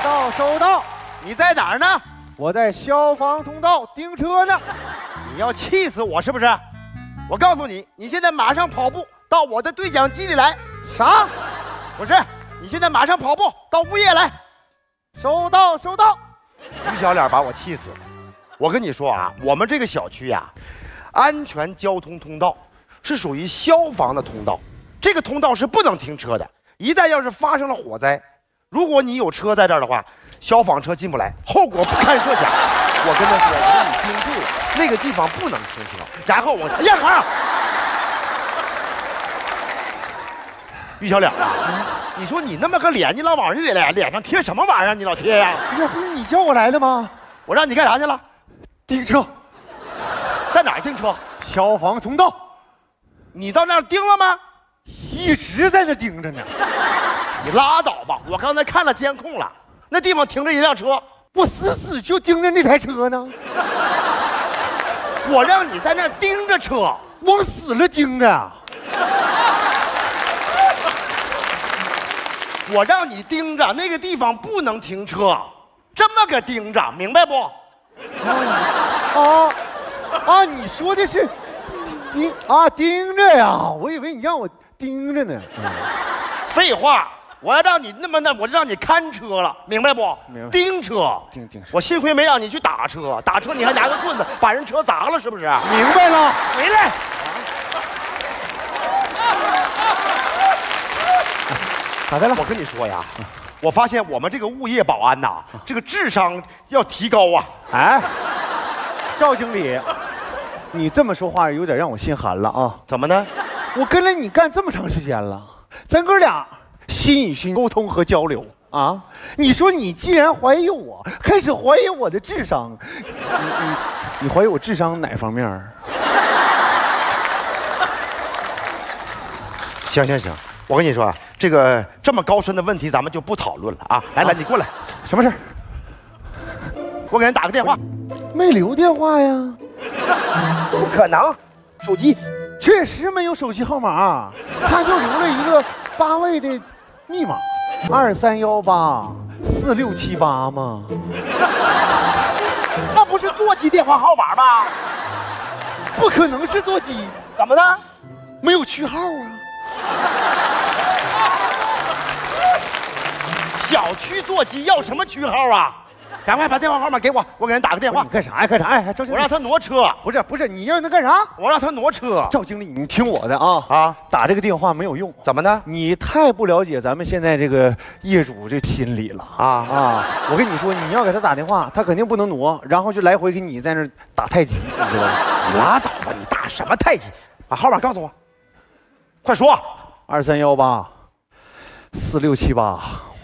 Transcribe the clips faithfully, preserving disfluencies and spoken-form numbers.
到，收到。 你在哪儿呢？ 我在消防通道盯车呢。 你要气死我是不是？我告诉你，你现在马上跑步到我的对讲机里来。 啥？ 不是，你现在马上跑步到物业来。 收到，收到。 于小脸把我气死了。我跟你说啊，我们这个小区呀、啊，安全交通通道是属于消防的通道，这个通道是不能停车的。一旦要是发生了火灾，如果你有车在这儿的话，消防车进不来，后果不堪设想。我跟他说，我说你盯住了，那个地方不能停车。然后我，哎呀孩于小脸啊，你说你那么个脸，你老往人脸脸上贴什么玩意儿？你老贴呀、啊？ 这不是你叫我来的吗？ 我让你干啥去了？ 盯车。 在哪儿盯车？ 消防通道。 你到那儿盯了吗？ 一直在那盯着呢。 你拉倒吧！我刚才看了监控了，那地方停着一辆车， 我死死就盯着那台车呢。 我让你在那儿盯着车， 往死了盯的。 我让你盯着那个地方不能停车，这么个盯着，明白不？ 啊啊！你说的是盯啊盯着呀？我以为你让我盯着呢。嗯、 废话，我要让你那么那，我就让你看车了，明白不？ 明白。 盯车， 盯盯。我幸亏没让你去打车，打车你还拿个棍子把人车砸了，是不是？ 明白了， 回来。 咋的了？ 我跟你说呀，我发现我们这个物业保安呐，这个智商要提高啊！ 哎，赵经理，你这么说话有点让我心寒了啊！ 怎么呢？ 我跟了你干这么长时间了，咱哥俩心与心沟通和交流啊！你说你既然怀疑我，开始怀疑我的智商，你你你怀疑我智商哪方面？ 行行行，我跟你说啊。这个这么高深的问题，咱们就不讨论了啊！来来，你过来， 什么事？ 我给人打个电话， 没留电话呀？ 不可能，手机确实没有手机号码，他就留了一个八位的密码，二三幺八四六七八吗？ 那不是座机电话号码吗？ 不可能是座机， 怎么的？ 没有区号啊！ 小区座机要什么区号啊？赶快把电话号码给我，我给人打个电话。 你干啥呀？干啥呀？赵经理， 我让他挪车。 不是不是，你让他干啥？ 我让他挪车。 赵经理，你听我的啊啊！打这个电话没有用。 怎么呢？ 你太不了解咱们现在这个业主这心理了啊啊！我跟你说，你要给他打电话，他肯定不能挪，然后就来回给你在那打太极，你知道吗？ 你拉倒吧，你打什么太极？把号码告诉我，快说。 二三幺八四六七八。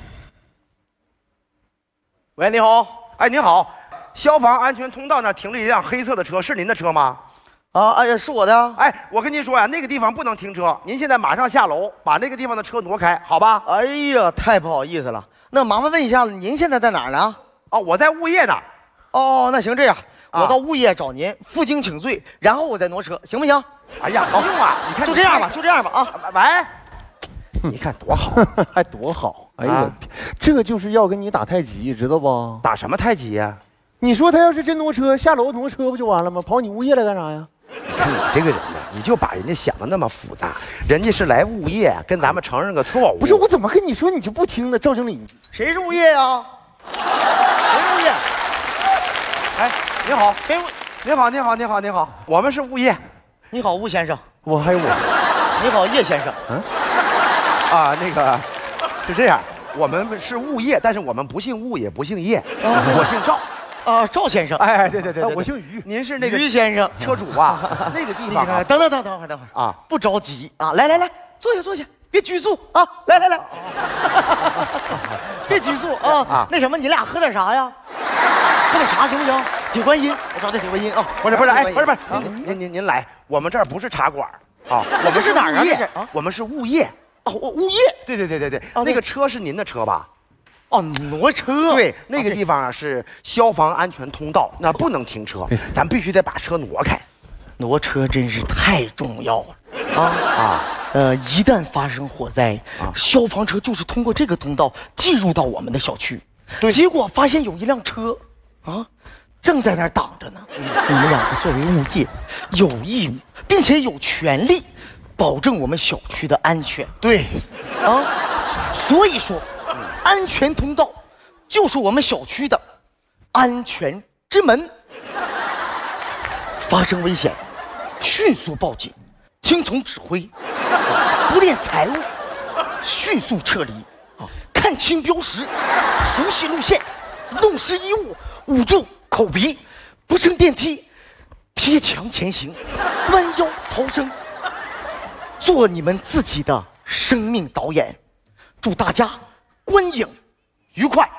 喂，你好，哎，您好，消防安全通道那停着一辆黑色的车，是您的车吗？ 啊，哎呀，是我的呀。 哎，我跟您说呀，那个地方不能停车，您现在马上下楼，把那个地方的车挪开，好吧？ 哎呀，太不好意思了。那麻烦问一下子，您现在在哪儿呢？ 哦，我在物业呢。 哦，那行这样，我到物业找您，负荆请罪，然后我再挪车，行不行？ 哎呀，不用啊，你看， 就这样吧，就这样吧啊。 喂。你看多好， 还多好！哎呀，啊、这就是要跟你打太极，知道不？ 打什么太极呀？ 你说他要是真挪车，下楼挪车不就完了吗？跑你物业来干啥呀？ 你看你这个人呢，你就把人家想的那么复杂，人家是来物业跟咱们承认个错误。 不是我怎么跟你说你就不听呢？赵经理， 谁是物业呀？谁是物业？ 哎，您好，给我，您好，您好，您好，您好，我们是物业。 你好，吴先生。 我还有我。 你好，叶先生。 嗯。 啊，那个是这样，我们是物业，但是我们不姓物，也不姓叶，哦、我姓赵。 啊，赵先生。 哎，对对对对， 我姓于。 您是那个于先生， 车主啊？那个地方、啊， 等等等等会儿，等会儿啊， 不着急啊，来来来，坐下坐下，别拘束啊，来来来，别拘束啊啊！那什么，你俩喝点啥呀？喝点啥行不行？铁观音，我找点铁观音啊。 不是不是，哎，不是不是，您您您您来，我们这儿不是茶馆啊，我们是哪儿啊？这是啊，我们是物业。 哦，物业， 对对对对对，那个车是您的车吧？ 哦，挪车。 对，那个地方啊是消防安全通道，那不能停车，咱必须得把车挪开。 挪车真是太重要了啊啊！呃，一旦发生火灾，消防车就是通过这个通道进入到我们的小区。 结果发现有一辆车，啊，正在那儿挡着呢。你们两个作为物业，有义务并且有权利保证我们小区的安全。 对， 啊，所以说，安全通道就是我们小区的安全之门。发生危险，迅速报警，听从指挥，不敛财物，迅速撤离。看清标识，熟悉路线，弄湿衣物，捂住口鼻，不乘电梯，贴墙前行，弯腰逃生，做你们自己的生命导演。祝大家观影愉快。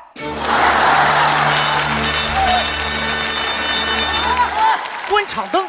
关场灯。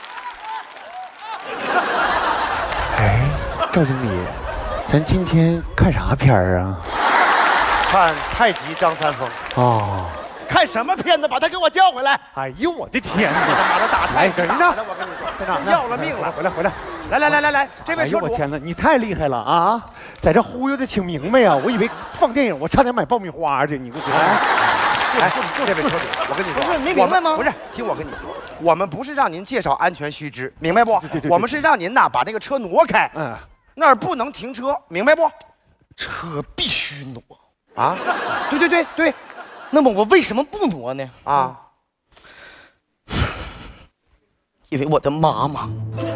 哎，赵经理，咱今天看啥片儿啊？ 看太极张三丰。 哦， 看什么片子？把他给我叫回来！ 哎呦我的天哪！ 他妈的打太极人呢打的，我跟你说， 在哪儿呢？ 要了命了！ 回来回来！ 来来来来来，这位哎车主， 呦我天哪，你太厉害了啊！在这忽悠的挺明白呀，我以为放电影，我差点买爆米花去。你给我觉得？ 哎，这位车主，我跟你说， 不是没明白吗不是，听我跟你说，我们不是让您介绍安全须知，明白不？ 对对对对我们是让您呐把那个车挪开， 嗯， 那儿不能停车，明白不？ 车必须挪。 啊，对对对对， 那么我为什么不挪呢？ 啊， 因为我的妈妈，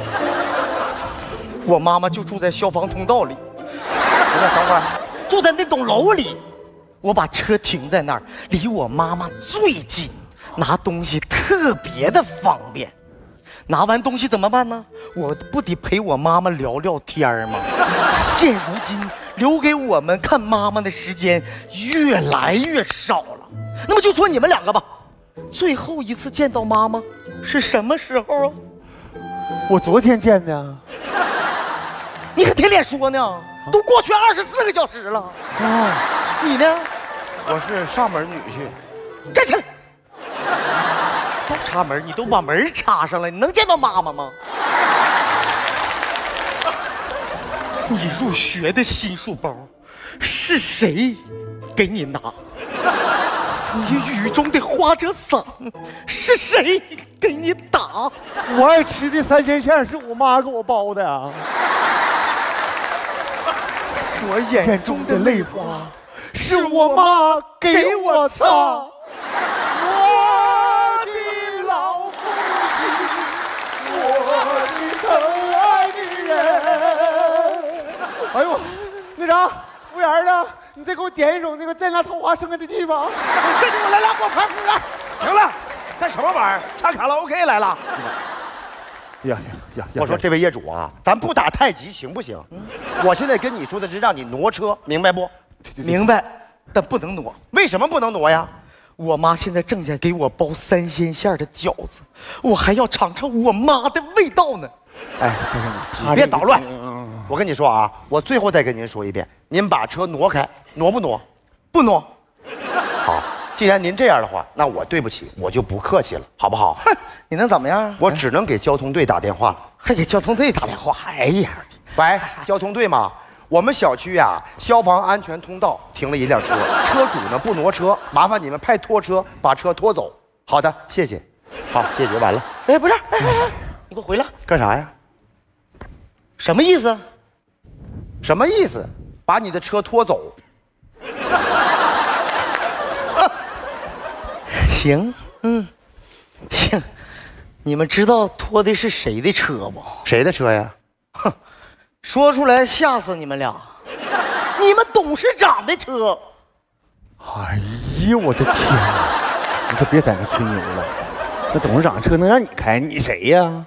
我妈妈就住在消防通道里。 不是，等会儿， 住在那栋楼里，我把车停在那儿，离我妈妈最近，拿东西特别的方便。拿完东西怎么办呢？我不得陪我妈妈聊聊天吗？现如今留给我们看妈妈的时间越来越少了。那么就说你们两个吧，最后一次见到妈妈是什么时候啊？ 我昨天见的。 你可铁脸说呢？都过去二十四个小时了。 啊， 你呢？ 我是上门女婿。 站起来！都插门，你都把门插上了，你能见到妈妈吗？你入学的新书包是谁给你拿？你雨中的花折伞是谁给你打？ 我爱吃的三鲜馅是我妈给我包的啊。我眼中的泪花是我妈给我擦。我的老父亲，我的疼爱的人。哎呦，那啥，服务员呢？你再给我点一首那个在那桃花盛开的地方。 再给我来俩果盘，服务员。行了，干什么玩意儿？唱卡拉 OK 来了。 呀呀呀！ 我说这位业主啊，咱不打太极行不行？我现在跟你说的是让你挪车，明白不？ 明白，但不能挪。 为什么不能挪呀？ 我妈现在正在给我包三鲜馅的饺子，我还要尝尝我妈的味道呢。 哎， 你别捣乱！ 嗯我跟你说啊，我最后再跟您说一遍，您把车挪开，挪不挪？ 不挪。 好，既然您这样的话，那我对不起，我就不客气了，好不好？ 哼，你能怎么样？ 我只能给交通队打电话。 还给交通队打电话？哎呀， 喂，交通队吗？我们小区呀、消防安全通道停了一辆车，车主呢不挪车，麻烦你们派拖车把车拖走。好的，谢谢。好，解决完了。 哎，不是，哎哎哎，你给我回来！ 干啥呀？ 什么意思？ 什么意思？把你的车拖走？ 行，嗯，行。你们知道拖的是谁的车不？ 谁的车呀？ 哼，说出来吓死你们俩！你们董事长的车。 哎呀，我的天哪！你可别在这吹牛了，那董事长车能让你开？你谁呀？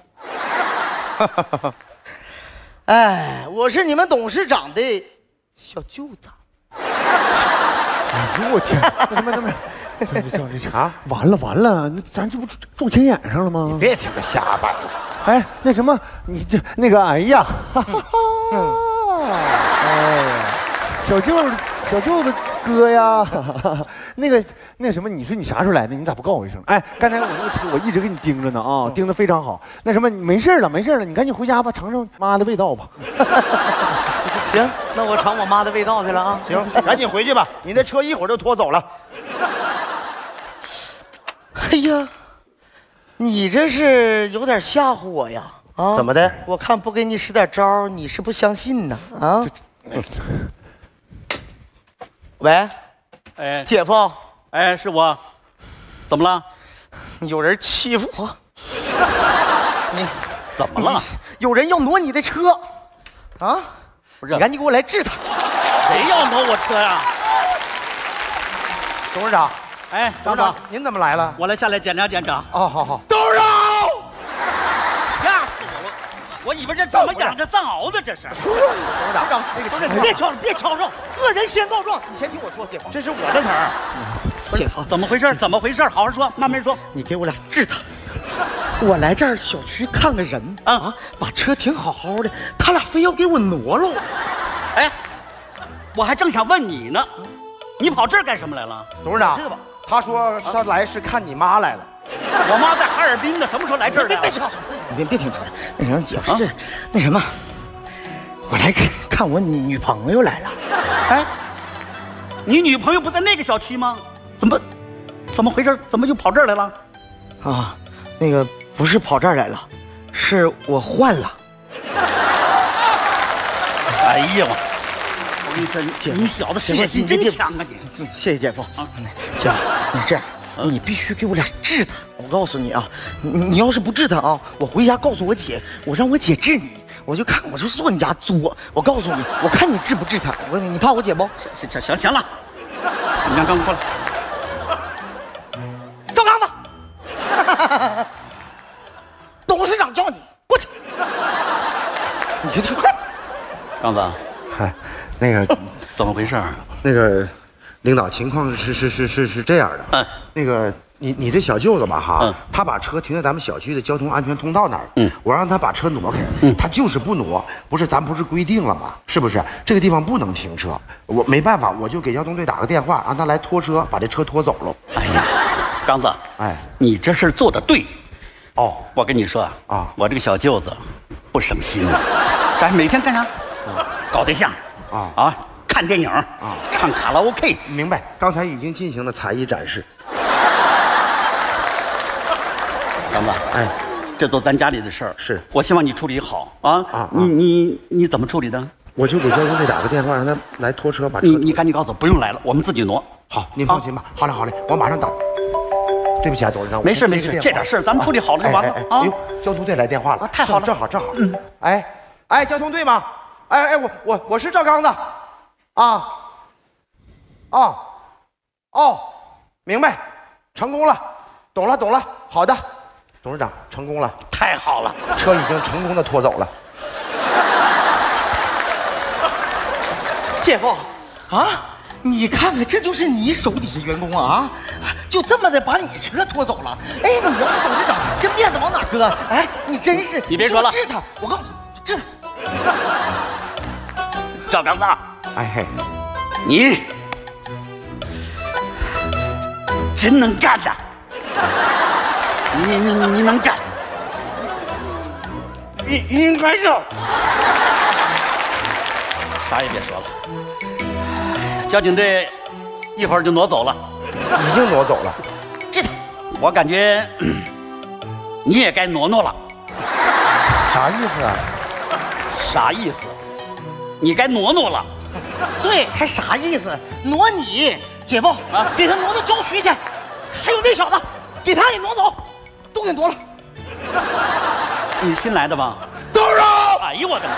哎，我是你们董事长的小舅子。 哎呦我天！那他妈他妈，这这这这啊！完了完了，那咱这不中钱眼上了吗？ 别听他瞎掰。 哎，那什么，你这那个，哎呀，哈哈哈！哎呀，小舅子，小舅子哥呀，哈哈那个那什么，你说你啥时候来的？你咋不告我一声？哎，刚才我那个车我一直给你盯着呢啊，盯得非常好。那什么，你没事了，没事了，你赶紧回家吧，尝尝妈的味道吧。 行，那我尝我妈的味道去了啊。 行，赶紧回去吧，你那车一会儿就拖走了。 哎呀，你这是有点吓唬我呀？啊， 怎么的？ 我看不给你使点招，你是不相信呢？啊？喂， 哎， 姐夫， 哎，是我，怎么了？ 有人欺负我。你怎么了？ 有人要挪你的车，啊？ 不是， 你赶紧给我来治他。 谁要挪我车呀？ 董事长， 哎， 董事长，您怎么来了？ 我来下来检查检查。 哦，好好。 董事长， 吓死我了！我以为这怎么养着丧獒的？这是。 董事长，那个不是，别吵了，别吵吵，恶人先告状。你先听我说，姐夫， 这是我的词儿。 姐夫， 怎么回事？怎么回事？好好说，慢慢说。 你给我俩治他。我来这儿小区看个人啊，啊把车停好好的，他俩非要给我挪了。 哎，我还正想问你呢，你跑这儿干什么来了？ 董事长， 知道吧？ 他说他来是看你妈来了。 我妈在哈尔滨呢，什么时候来这儿的？ 别别吵吵，你别别听他的。那什么，姐夫，这那什么，我来看看我女朋友来了。 哎，你女朋友不在那个小区吗？怎么，怎么回事？怎么又跑这儿来了？ 啊，那个不是跑这儿来了，是我换了。 哎呀，我跟你说，你你小子事业心真强啊你！ 嗯，谢谢姐夫啊，姐夫，你这样，你必须给我俩治他。我告诉你啊，你你要是不治他啊，我回家告诉我姐，我让我姐治你，我就看我就坐你家作。我告诉你，我看你治不治他。我你怕我姐不？ 行行行行了，你让刚过来。 赵刚子，董事长叫你过去。你快快！ 刚子， 嗨，那个怎么回事？ 那个，领导，情况是是是是是这样的。 嗯， 那个你你这小舅子吧哈， 嗯他把车停在咱们小区的交通安全通道那儿。 嗯， 我让他把车挪开，他就是不挪。不是咱不是规定了吗？是不是这个地方不能停车？我没办法，我就给交通队打个电话，让他来拖车，把这车拖走了。 哎呀，刚子， 哎， 你这事儿做得对。 哦， 我跟你说啊， 啊我这个小舅子不省心啊，咱每天干啥？搞对象啊啊，看电影啊，唱卡拉 OK。 明白。刚才已经进行了才艺展示。 刚子， 哎， 这都咱家里的事儿， 是我希望你处理好啊。 啊啊你你你怎么处理的？ 我就给交通队打个电话，让他来拖车，把车你你赶紧告诉我，不用来了，我们自己挪。 好，您放心吧。好嘞，好嘞，我马上打。对不起啊，董事长，我没事没事， 先接个电话这点事儿咱们处理好了就完了啊哎哎哎。呦，交通队来电话了， 啊太好了正好正好。嗯，哎哎，交通队吗？哎哎，我我我是赵刚子，啊，哦哦，明白，成功了，懂了懂了，好的，董事长成功了， 太好了， 车已经成功的拖走了。 姐夫，啊，你看看，这就是你手底下员工啊，就这么的把你车拖走了。哎，你要是董事长，这面子往哪搁？哎，你真是， 你别说了治他，我告诉你，治。 赵刚子， 哎嘿， 你真能干呐！你你你你能干， 应应该是。 啥也别说了。交警队一会儿就挪走了， 已经挪走了。 这我感觉你也该挪挪了。 啥意思啊？ 啥意思？你该挪挪了。 对，还啥意思？挪你，姐夫啊，给他挪到郊区去。还有那小子，给他也挪走，都给挪了。 你新来的吧？ 董事长， 哎呦我的妈！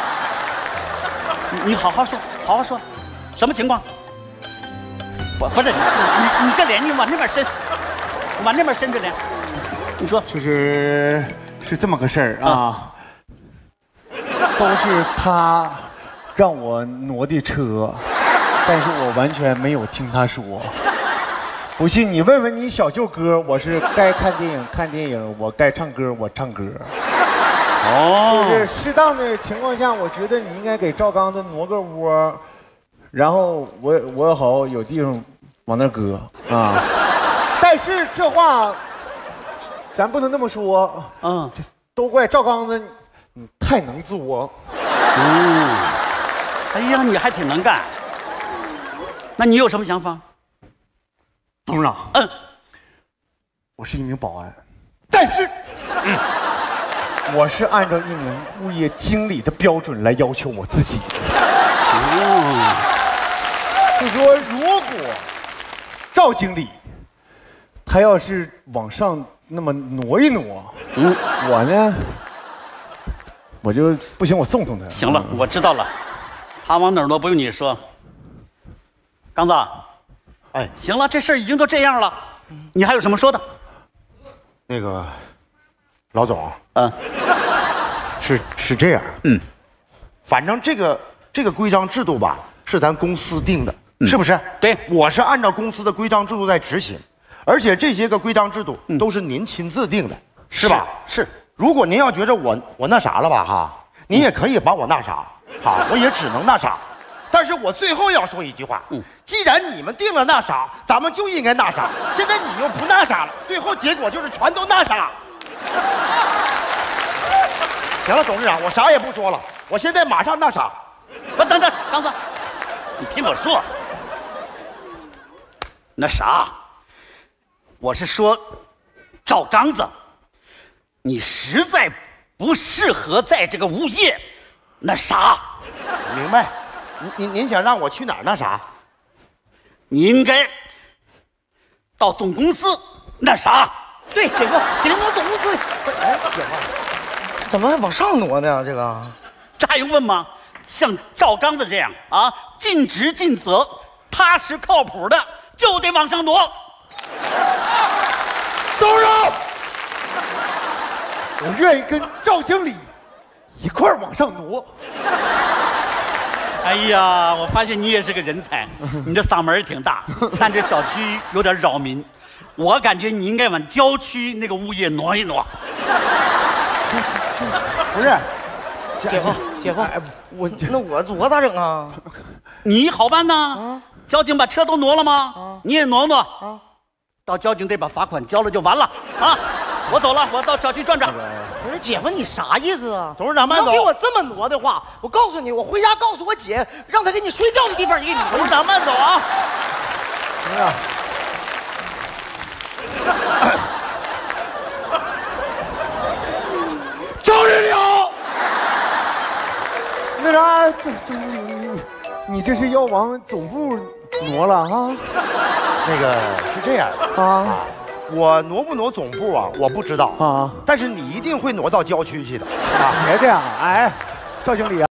你你好好说，好好说，什么情况？不不是你你你这脸你往那边伸，往那边伸着脸。你说就是是这么个事儿啊，都是他让我挪的车，但是我完全没有听他说。不信你问问你小舅哥，我是该看电影看电影，我该唱歌我唱歌。 哦， 就是适当的情况下，我觉得你应该给赵刚子挪个窝，然后我我好有地方往那搁啊。但是这话咱不能那么说， 嗯， 都怪赵刚子，你太能作。 嗯，哎呀，你还挺能干。那你有什么想法？ 董事长， 嗯， 我是一名保安，但是，嗯，我是按照一名物业经理的标准来要求我自己的。哦，就说如果赵经理他要是往上那么挪一挪，嗯，我呢，我就不行，我送送他。 行了，我知道了，他往哪儿挪不用你说。刚子，哎，行了，这事儿已经都这样了，你还有什么说的？ 那个，老总， 嗯， 是是这样， 嗯， 反正这个这个规章制度吧，是咱公司定的，嗯、是不是？ 对， 我是按照公司的规章制度在执行，而且这些个规章制度都是您亲自定的，嗯、是吧？ 是。 如果您要觉着我我那啥了吧哈，您也可以把我那啥，好，我也只能那啥。但是我最后要说一句话，嗯，既然你们定了那啥，咱们就应该那啥。现在你又不那啥了，最后结果就是全都那啥。行了，董事长，我啥也不说了，我现在马上那啥。 不，等等，刚子，你听我说，那啥，我是说，赵刚子，你实在不适合在这个物业那啥。 明白。您您您想让我去哪儿那啥？ 你应该到总公司那啥。 对，姐夫，给人挪总公司。哎，姐夫，怎么还往上挪呢？这个， 这还用问吗？像赵刚子这样啊，尽职尽责、踏实靠谱的，就得往上挪。 董事长，我愿意跟赵经理一块儿往上挪。 哎呀，我发现你也是个人才，你这嗓门也挺大，但这小区有点扰民，我感觉你应该往郊区那个物业挪一挪。 不是， 姐夫，姐夫，我那我我咋整啊？ 你好办呐，啊、交警把车都挪了吗？啊、你也挪挪，啊、到交警队把罚款交了就完了啊！我走了，我到小区转转。 不是姐夫，你啥意思啊？ 董事长慢走。 要给我这么挪的话，我告诉你，我回家告诉我姐，让她给你睡觉的地方也给你挪。 董事长慢走啊！ 行啊。赵经理好。那啥，这这你你这是要往总部挪了哈？ 那个是这样啊。啊我挪不挪总部啊？我不知道啊，但是你一定会挪到郊区去的啊！ 别这样，哎，赵经理啊。